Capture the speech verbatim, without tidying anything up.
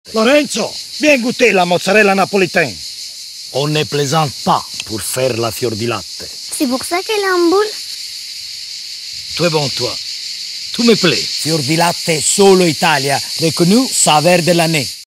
Lorenzo, viens goûter la mozzarella napolitaine. On ne plaisante pas pour faire la fior di latte. C'est pour ça qu'elle est en boule? Tu es bon, toi. Tu me plais. Fior di latte solo Italia, reconnu saver de l'année.